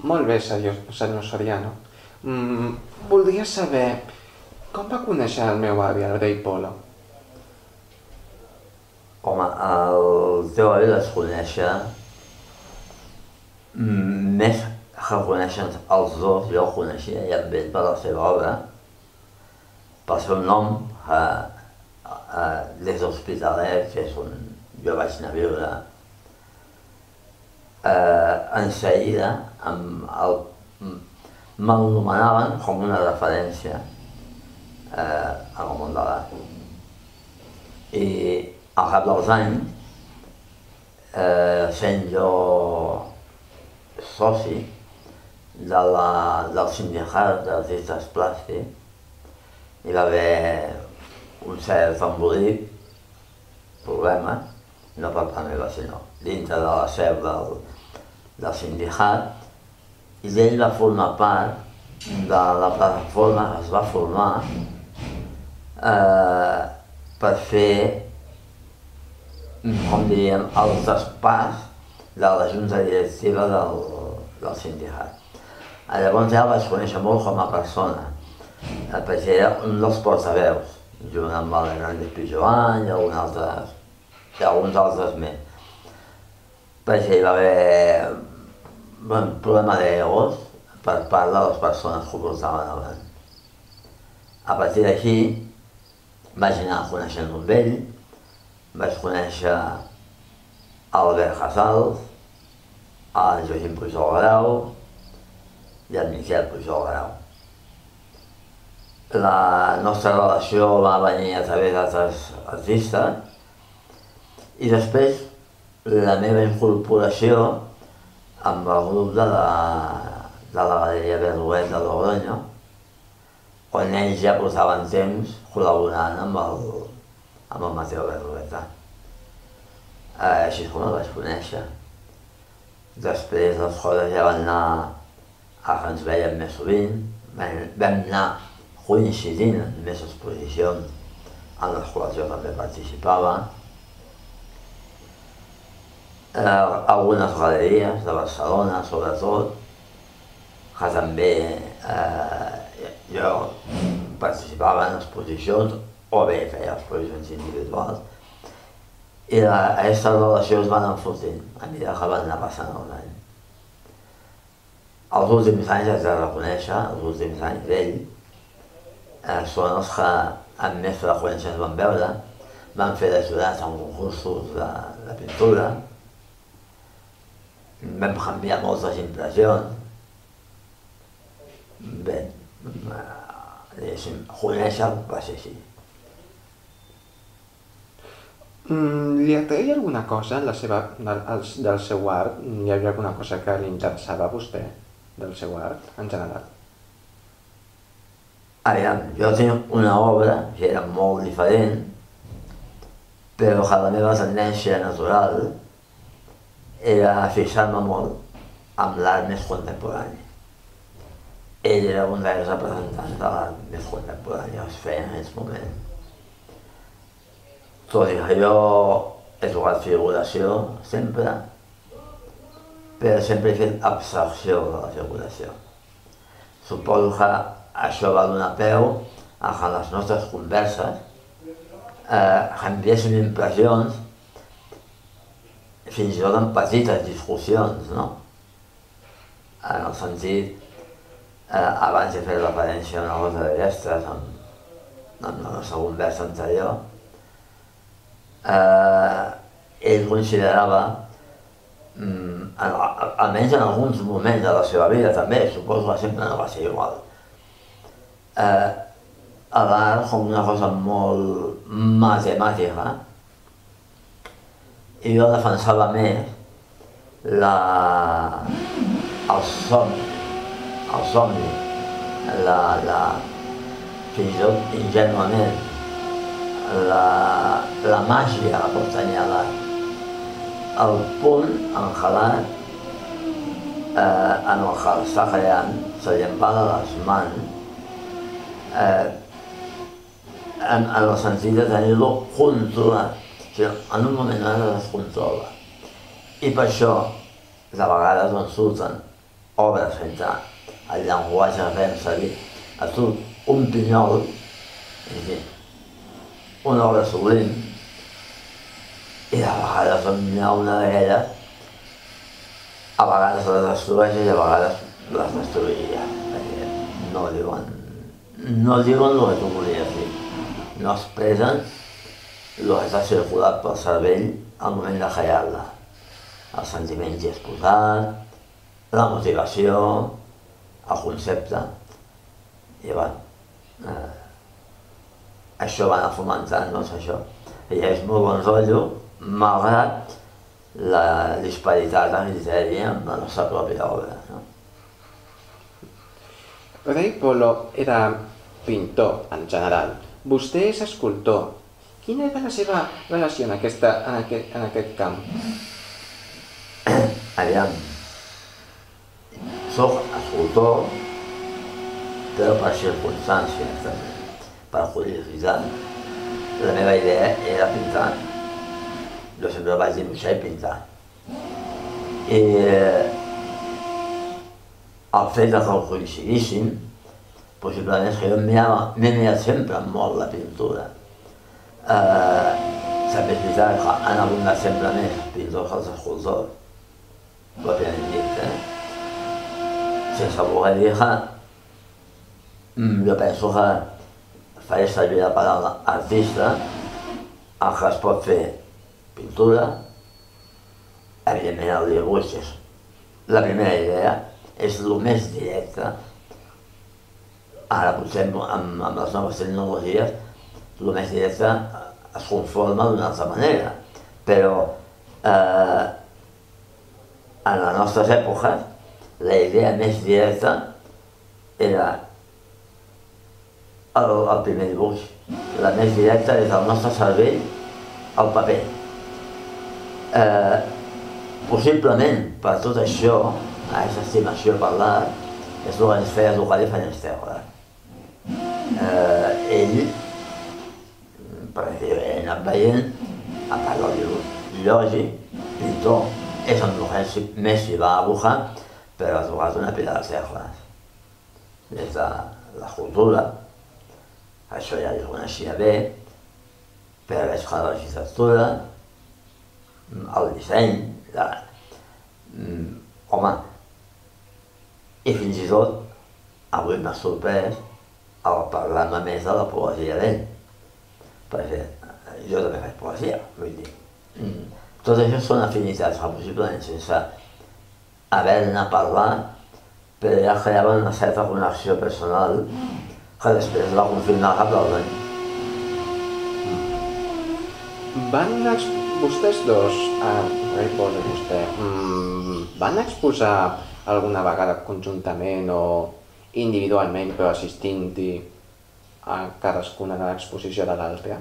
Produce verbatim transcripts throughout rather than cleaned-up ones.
Molt bé, senyor, senyor Soriano. Mm, voldria saber com va conèixer el meu avi, el rei Polo? Home, el teu avi les conèixer mm, més que coneixen els dos, jo el coneixia ja amb ell per la seva obra, pel seu nom, eh, eh, des d'Hospitalet, que és on jo vaig anar a viure, eh, en seguida el, me'l nomenaven com una referència eh, en el món de l'art. I al cap dels anys, eh, sent jo soci de la, del sindicat d'artistes plàstics, hi va haver un cert embolic, problema, no per part meva, sinó dintre de la seu del, del sindicat, i ell va formar part de la plataforma que es va formar eh, per fer, com diríem, el traspàs de la junta directiva del, del sindicat. Llavors ja el vaig conèixer molt com a persona, perquè era un dels portaveus, junt amb el Hernández Pijoan i alguns altres, i alguns altres més. Perquè hi va haver un problema d'egos per part de les persones que ho portaven abans. A partir d'aquí vaig anar coneixent amb ell, vaig conèixer Albert Casals, el Joaquim Pujol Grau i el Miquel Pujol Grau. La nostra relació va venir a través d'altres artistes i després la meva incorporació amb el grup de la, de la Galeria Berruguet de Logroño, on ells ja portaven temps col·laborant amb el, amb el Mateo Berrugueta. Eh, així és com el vaig conèixer. Després les coses ja van anar a que ens veiem més sovint, vam anar coincidint en més exposicions en les quals jo també participava. Eh, algunes galeries de Barcelona, sobretot, que també eh, jo participava en exposicions o bé feia exposicions individuals. I la, aquestes relacions van enfortint a mesura que van anar passant els anys. Els últims anys, haig de reconèixer, els últims anys d'ell, eh, són els que amb més freqüència ens van veure, van fer d'ajudats en concursos de, de pintura, vam canviar moltes impressions. Bé, diguéssim, conèixer va ser així. Mm, li atraia alguna cosa la seva, del, del seu art? Hi havia alguna cosa que li interessava a vostè del seu art, en general? Aviam, jo tinc una obra que era molt diferent, però que la meva tendència natural era fixar-me molt amb l'art més contemporani. Ell era un dels representants de l'art més contemporani que es feia en aquests moments. Tot i que jo he jugat figuració sempre, però sempre he fet abstracció de la figuració. Suposo que això va donar peu a que les nostres converses eh, canviessin impressions fins i tot en petites discussions, no? En el sentit, eh, abans he fet referència a una cosa d'aquestes en, en la nostra conversa anterior, eh, ell considerava, mm, en, almenys en alguns moments de la seva vida també, suposo que sempre no va ser igual, eh, l'art com una cosa molt matemàtica, i jo defensava més la, el somni, el somni, la, la, fins i tot ingenuament, la, la màgia que pot tenir l'art. El punt en què l'art, eh, en el que està creant, se li empara les mans, eh, en, en el sentit de tenir-lo controlat. En un moment donat es descontrola. I per això, de vegades on surten obres sense el llenguatge que fem servir. A tu, un pinyol, és a dir, una obra sublim, i de vegades on hi ha una d'aquelles, a vegades les destrueix i a vegades les destruiria, perquè no diuen, no diuen el que tu volies dir, no expressen el que està circulat pel cervell al moment de crear-la. Els sentiments hi exposat, la motivació, el concepte, i bueno, eh, això va anar fomentant, doncs això. I és molt bon rotllo, malgrat la disparitat de criteri amb la nostra pròpia obra. No? Ray Polo era pintor en general. Vostè és escultor. Quina era la seva relació en, aquesta, en, aquest, en aquest camp? Aviam, soc escultor, però per circumstàncies també, per curiositat. La meva idea era pintar. Jo sempre vaig dibuixar i pintar. I el fet que ho coincidíssim, possiblement és que jo m'he mirat sempre molt la pintura. Eh, també és veritat que han abundat sempre més els pintors que els escultors, pròpiament dit, eh? Sense voler dir que jo penso que faré servir la paraula artista, el que es pot fer pintura, evidentment el dibuix és la primera idea, és el més directe. Ara potser amb, amb les noves tecnologies el més directe es conforma d'una altra manera, però eh, en les nostres èpoques la idea més directa era el, el primer dibuix. La més directa és el nostre cervell al paper. Eh, possiblement per tot això, aquesta estimació per l'art, és el que ens feia tocar diferents teules. Eh, ell, perquè he anat veient, a part del dibuix lògic, pintor, és amb el que més s'hi va abocar, però ha tocat una pila de tecles. Des de l'escultura, això ja ho coneixia bé, però veig que l'arquitectura, el disseny, la... home, i fins i tot avui m'ha sorprès al parlar-me més de la poesia d'ell, perquè jo també faig poesia, vull dir. Tot això són afinitats que possiblement sense haver-ne parlat, però ja creaven una certa connexió personal que després la confirmava probablement. Van ex... vostès dos, ah, Ray Polo i vostè, van exposar alguna vegada conjuntament o individualment, però assistint-hi a cadascuna de l'exposició de l'altre?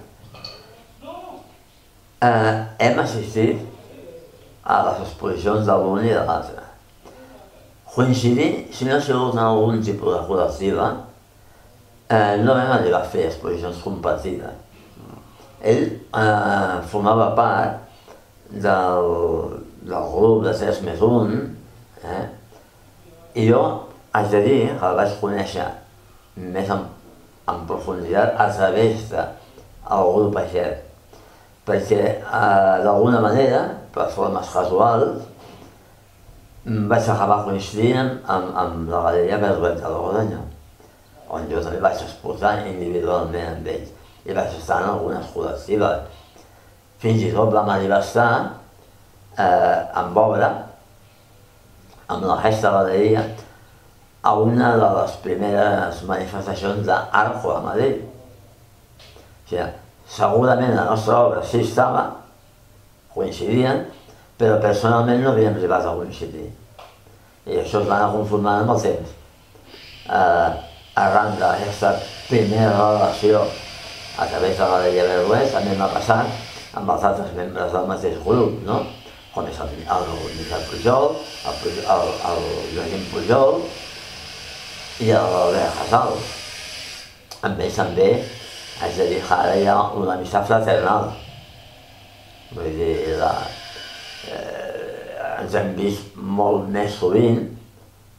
Eh, hem assistit a les exposicions de l'un i de l'altre. Coincidir, si no ha sigut en algun tipus de col·lectiva, eh, no vam arribar a fer exposicions compartides. Ell eh, formava part del, del grup de tres més un, eh? I jo haig de dir que el vaig conèixer més en, en profunditat a través del grup aquest, perquè eh, d'alguna manera, per formes casuals, vaig acabar coincidint amb, amb la Galeria Berruet de Logroño, on jo també vaig exposar individualment amb ells i vaig estar en algunes col·lectives. Fins i tot vam arribar a estar eh, amb obra, amb la Gesta Galeria, a una de les primeres manifestacions d'Arco a Madrid. O sigui, segurament la nostra obra sí estava, coincidien, però personalment no havíem arribat a coincidir. I això es va anar conformant amb el temps. Eh, arran d'aquesta primera relació a través de la Galeria Berruet també m'ha passat amb els altres membres del mateix grup, no? Com és el, el Miquel Pujol, el, el, el Joaquim Pujol i l'Albert Casals. Amb ells també haig de dir que ara hi ha una amistat fraternal. Vull dir, la, eh, ens hem vist molt més sovint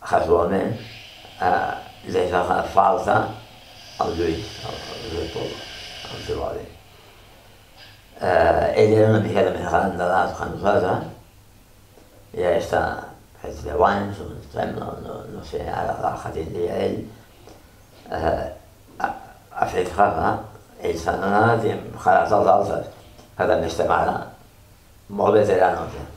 casualment, eh, li ha fet falta el Lluís, el, el Lluís Polo, el Filoli. Eh, ell era una miqueta més gran d'edat que nosaltres, i ja està, feia deu anys, em sembla, no, no sé, ara l'edat que tindria ell, eh, ha, ha fet que, clar, ells s'han anat i hem quedat els altres, que també estem ara molt veteranos. Eh?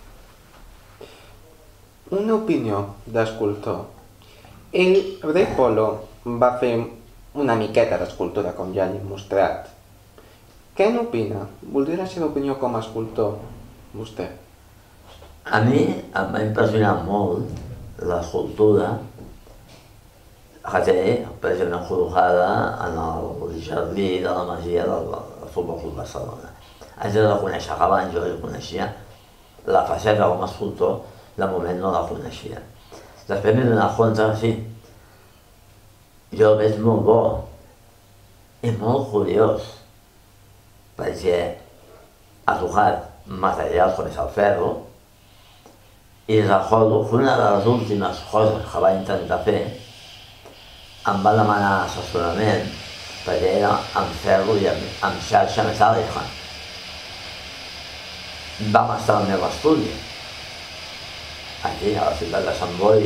Una opinió d'escultor. Ell, Ray Polo, va fer una miqueta d'escultura, com ja li he mostrat. Què n'opina? Voldria la seva opinió com a escultor, vostè? A mi em va impressionar molt l'escultura que té, per exemple, col·locada en el jardí de la masia del, del Futbol Club Barcelona. Haig de reconèixer que abans jo el coneixia, la faceta com a escultor, de moment no la coneixia. Després m'he donat compte que sí, jo el veig molt bo i molt curiós, perquè ha tocat materials com és el ferro, i recordo que una de les últimes coses que va intentar fer em va demanar assessorament perquè era amb ferro i amb, amb xarxa metàl·lica. Vam estar al meu estudi, aquí a la ciutat de Sant Boi,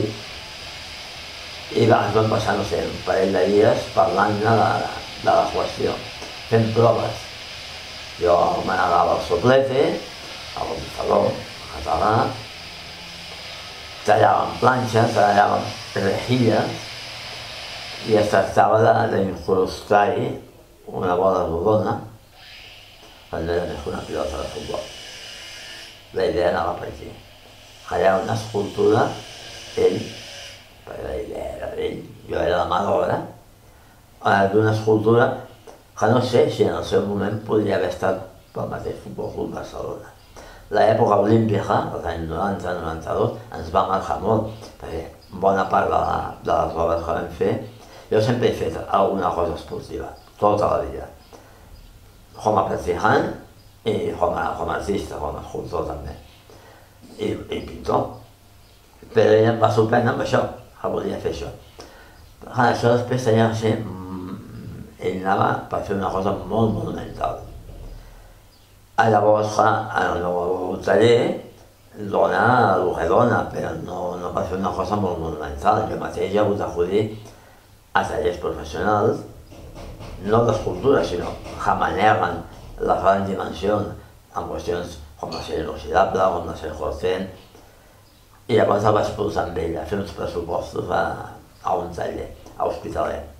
i ens vam passar, no sé, un parell de dies parlant-ne de, de la qüestió, fent proves. Jo manegava el soplete, el bufador català, tallàvem planxes, tallàvem rejilles i es tractava d'incrustar-hi una bola rodona quan no era més que una pilota de futbol. La idea anava per aquí. Allà una escultura, ell, perquè la idea era d'ell, jo era la mà d'obra, d'una escultura que no sé si en el seu moment podria haver estat pel mateix Futbol Club Barcelona. L'època olímpica, els anys noranta noranta-dos, ens va marcar molt, perquè bona part de, la, de les obres que vam fer, jo sempre he fet alguna cosa esportiva, tota la vida. Com a practicant i com a, com a artista, com a escultor també, i, i pintor. Però ell em va sorprendre amb això, que volia fer això. Clar, això després tenia que ser, ell anava per fer una cosa molt monumental. Llavors, clar, en el meu taller dona el que dona, però no, no va fer una cosa molt monumental. Jo mateix he hagut d'acudir a tallers professionals, no d'escultura, sinó que maneguen les grans dimensions en qüestions com l'acer inoxidable, com l'acer Corten, i llavors el vaig posar amb ell a fer uns pressupostos a, a un taller, a Hospitalet.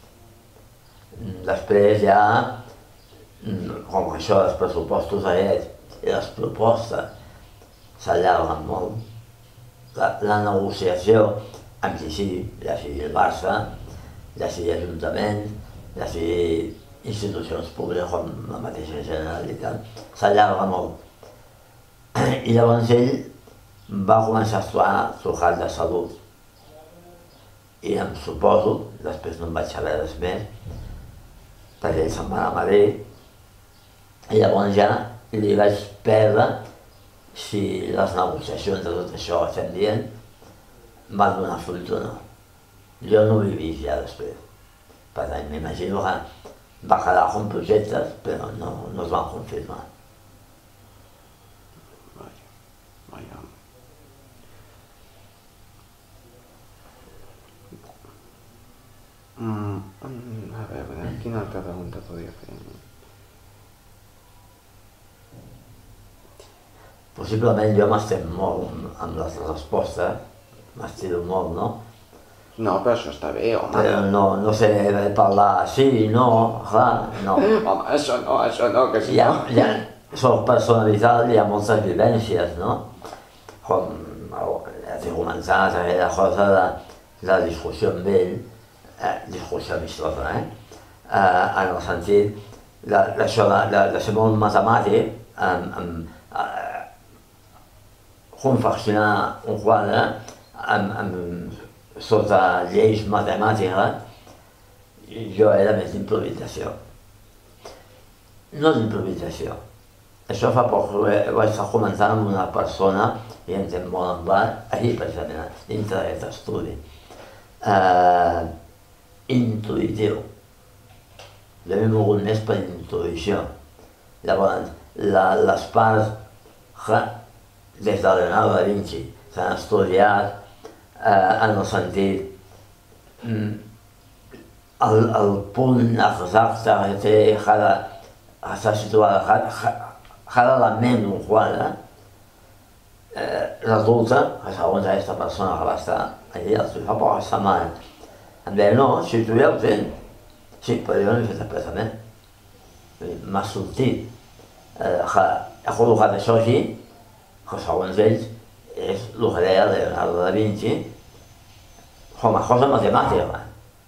Després ja, com que això dels pressupostos aquests i les propostes s'allarguen molt, la, la negociació amb qui sigui, ja sigui el Barça, ja sigui Ajuntament, ja sigui institucions públiques com la mateixa Generalitat, s'allarga molt. I llavors ell va començar a estar trucat de salut. I em suposo, després no em vaig saber res més, perquè ell se'n va anar a Madrid, i llavors ja li vaig perdre si les negociacions de tot això que estem dient van donar fruit o no. Jo no ho he vist ja després. Per tant, m'imagino que va quedar com projectes, però no, no es van confirmar. Vaja, vaja. Mm, a veure, quina altra pregunta podria fer? Possiblement jo m'estem molt amb les respostes, m'estiro molt, no? No, però això està bé, home. Però no, no sé de parlar sí, no, clar, no. Home, això no, això no, que si ja, no... Ja, soc personalitat, hi ha moltes vivències, no? Com ja t'he comentat aquella cosa de la discussió amb ell, eh, discussió amistosa, eh? eh? En el sentit d'això de, de, de ser molt matemàtic, amb, amb, eh, confeccionar un quadre amb, amb, sota lleis matemàtiques, jo era més d'improvisació. No d'improvisació, Això fa poc, vaig estar comentant amb una persona que entén molt en bar, ahir precisament, dintre d'aquest estudi. Eh, intuïtiu. Jo m'he mogut més per intuïció. Llavors, la, les parts que des de Leonardo da Vinci s'han estudiat eh, en el sentit mm, el, el punt exacte que té cada, està situada, cada, cada element d'un quadre eh, resulta que segons aquesta persona que va estar allà fa poques setmanes em deia, no, si tu ja ho tens, sí, però jo no he fet expressament. M'ha sortit eh, que he col·locat això aquí, que segons ells és el que deia Leonardo da Vinci com a cosa matemàtica.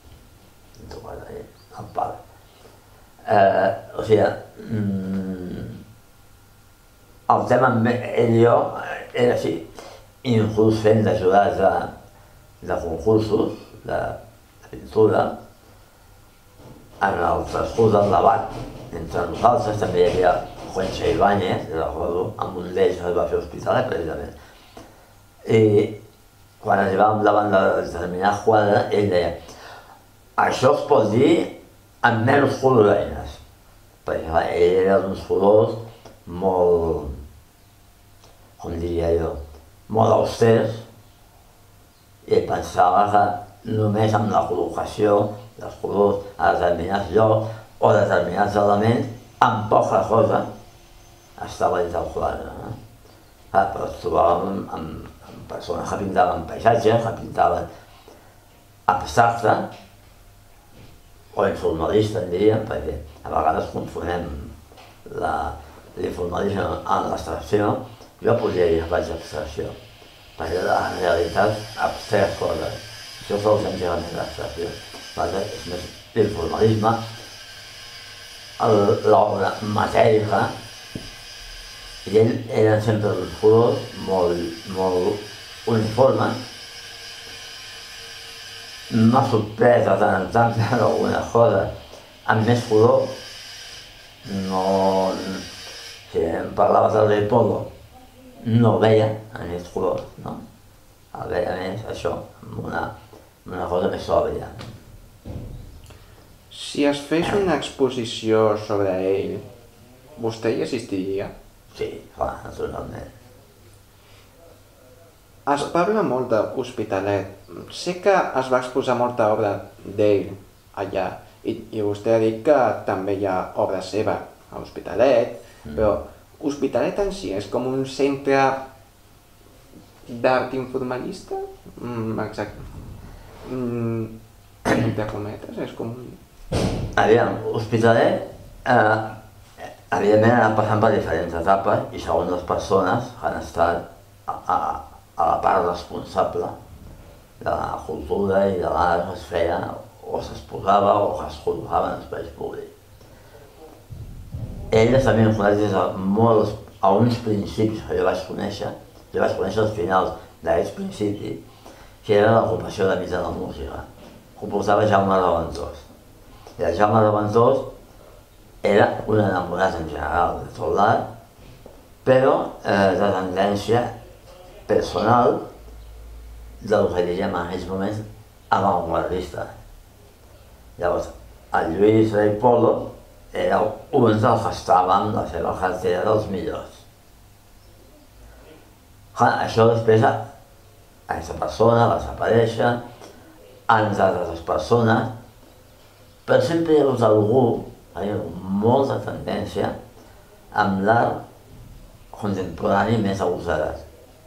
El pare. Eh, o sigui, mm, el tema amb ell i jo era així, inclús fent d'ajudats de, de concursos de, de pintura. En el transcurs del debat entre nosaltres també hi havia Juancho Ibáñez, recordo, amb un d'ells que es va fer Hospitalet, precisament. I quan arribàvem davant de determinat quadre, ell deia això es pot dir amb menys coloreines, perquè ell era d'uns colors molt, com diria jo, molt austers, i ell pensava que només amb la col·locació dels colors a determinats llocs o determinats elements, amb poca cosa, estava dins del quadre. Eh? Ah, però ens trobàvem amb, amb, amb persones que pintaven paisatges, que pintaven abstracte, o informalista, en diríem, perquè a vegades confonem l'informalisme amb l'abstracció. Jo podria dir que faig abstracció, perquè en realitat abstrecs coses. Això és senzillament l'abstracció. És més l'informalisme, l'obra matèrica, i ells eren sempre uns colors molt, molt uniformes. M'ha sorprès de tant en tant veure algunes coses amb més color. No... Si em parlaves del rei Polo, no el veia en aquests colors, no? El veia més això, amb una, una cosa més sòbria. Si es fes una exposició sobre ell, vostè hi assistiria? Sí, clar, naturalment. Es parla molt d'Hospitalet. Sé que es va exposar molta obra d'ell allà i, i vostè ha dit que també hi ha obra seva a Hospitalet, mm. però Hospitalet en si és com un centre d'art informalista? Mm, exacte. Mm, entre cometes, és com un... Aviam, Hospitalet, eh, evidentment ha anat passant per diferents etapes i segons les persones que han estat a, a, a la part responsable de la cultura i de l'art que es feia o s'exposava o que es col·locava en espais públics. Ell està vinculat des de molts, a uns principis que jo vaig conèixer, jo vaig conèixer els finals d'aquests principis, que era l'ocupació de mig de la música, que ho portava Jaume Reventós. I el Jaume Reventós era un enamorat en general de tot l'art, però eh, de tendència personal del que diríem en aquells moments avantguardista. Llavors, el Lluís Rei Polo era un dels que estava amb la seva cartera dels millors. Clar, això després, aquesta persona va desaparèixer, ens altres persones, però sempre hi ha hagut algú, hi ha molta tendència, amb l'art contemporani més agosarat.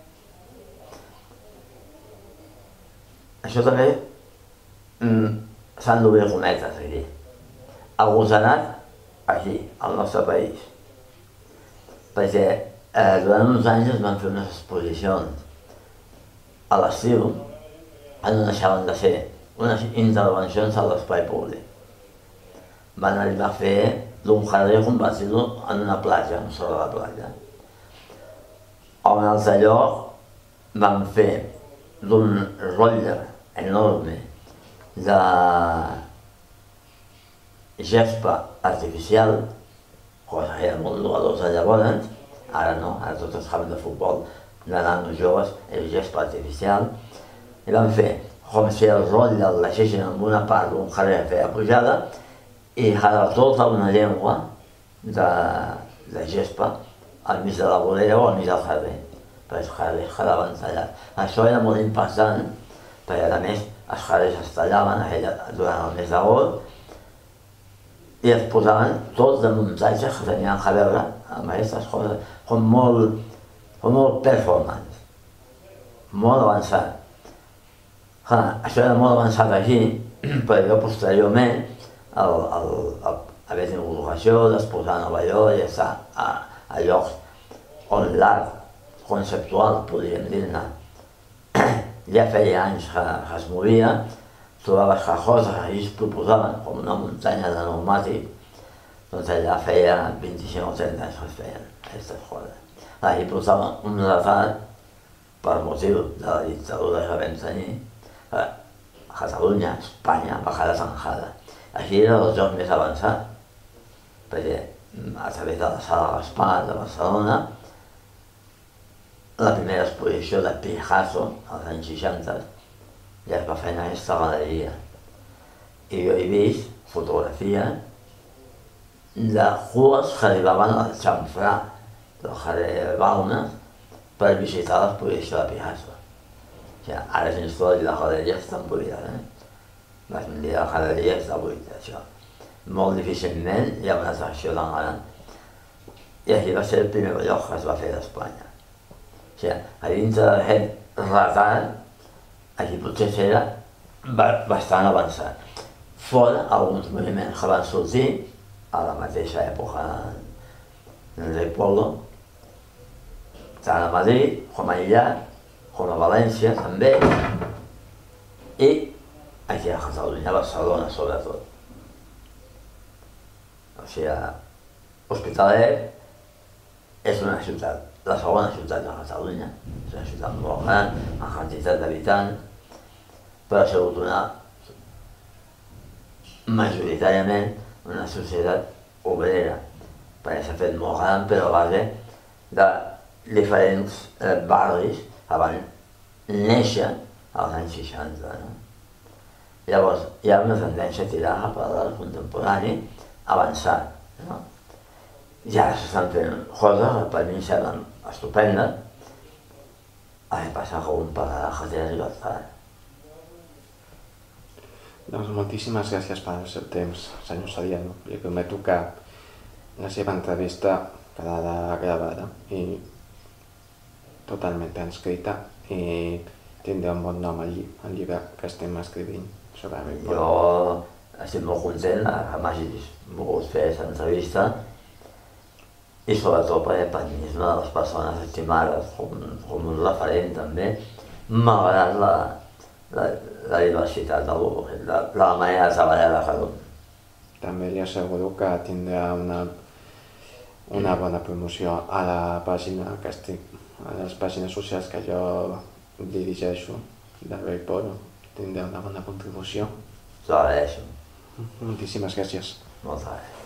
Això també mm, s'han d'obrir cometes aquí. Agosarat aquí, al nostre país. Perquè eh, durant uns anys es van fer unes exposicions a l'estiu que no deixaven de ser unes intervencions a l'espai públic. Van arribar a fer d'un carrer convertir-lo en una platja, en sobre la platja. A un altre lloc van fer d'un rotlle enorme de gespa artificial, cosa que era molt novedosa llavors, ara no, ara tots els camps de futbol de nanos joves és gespa artificial, i van fer com si el rotlle el deixessin en una part d'un carrer que feia pujada i quedava tota una llengua de, de gespa al mig de la vorera o al mig del carrer, perquè els carrers quedaven tallats. Això era molt impactant, perquè a més els carrers es tallaven durant el mes d'agost i es posaven tots de muntatges que tenien a veure amb aquestes coses, com molt, com molt performance, molt avançat. Clar, això era molt avançat aquí, però jo posteriorment, al, al, al haver tingut l'ocasió d'exposar a Nova York i estar a, a llocs on l'art conceptual, podríem dir-ne, ja feia anys que, que es movia, trobaves que coses que ells proposaven, com una muntanya de pneumàtic, doncs allà feia vint-i-cinc o trenta anys que es feien aquestes coses. Allà portaven un retrat, per motiu de la dictadura que vam tenir, a Catalunya, Espanya, va quedar tancada. Aquí era el joc més avançat, perquè a través de la Sala Gaspar de Barcelona, la primera exposició de Picasso, als anys seixanta, ja es va fer en aquesta galeria. I jo he vist fotografies de cues que arribaven al xamfrà del carrer Balmes per visitar l'exposició de Picasso. O sigui, ara fins tot la galeria està buida, eh? Vas dir la galeria està buida, això. Molt difícilment hi ha una atracció tan gran. I aquí va ser el primer lloc que es va fer d'Espanya. O sigui, a dintre d'aquest retard, aquí potser era bastant avançat. Fora alguns moviments que van sortir a la mateixa època d'Enric Polo, tant a Madrid com a Illat, com a València també, i aquí a Catalunya, a Barcelona sobretot. O sigui, Hospitalet és una ciutat, la segona ciutat de Catalunya, és una ciutat molt gran, amb quantitat d'habitants, però ha sigut una, majoritàriament, una societat obrera, perquè s'ha fet molt gran, però a base de diferents eh, barris que van néixer als anys seixanta. No? Llavors, hi ha una tendència a tirar cap a l'art contemporani avançat. No? Ja s'estan fent coses que per mi semblen estupendes, a mi passa com un pagarà que té llibertat. Doncs moltíssimes gràcies pel seu temps, senyor Soriano. Li prometo que la seva entrevista quedarà gravada i totalment transcrita i tindrà un bon nom al llibre que estem escrivint sobre Enric Polo. Jo estic molt content que m'hagis volgut fer aquesta entrevista i sobretot perquè per mi és una de les persones estimades com, com un referent també, malgrat la, la, la diversitat de, de, de la manera de treballar de cada un. També li asseguro que tindrà una, una bona promoció a la pàgina que estic, a les pàgines socials que jo dirigeixo d'Enric Polo. Tindrà una bona contribució. T'ho agraeixo. Moltíssimes gràcies. Moltes gràcies.